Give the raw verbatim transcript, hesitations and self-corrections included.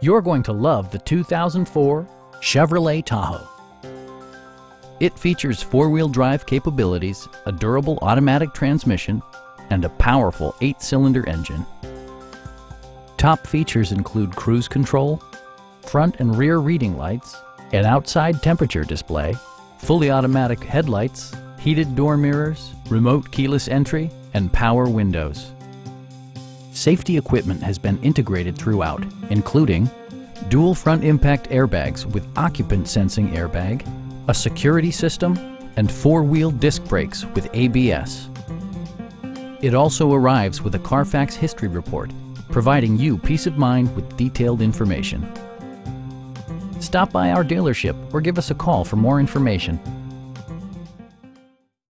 You're going to love the two thousand four Chevrolet Tahoe. It features four-wheel drive capabilities, a durable automatic transmission, and a powerful eight-cylinder engine. Top features include cruise control, front and rear reading lights, an outside temperature display, fully automatic headlights, heated door mirrors, remote keyless entry, and power windows. Safety equipment has been integrated throughout, including dual front impact airbags with occupant sensing airbag, a security system, and four-wheel disc brakes with A B S. It also arrives with a Carfax history report, providing you peace of mind with detailed information. Stop by our dealership or give us a call for more information.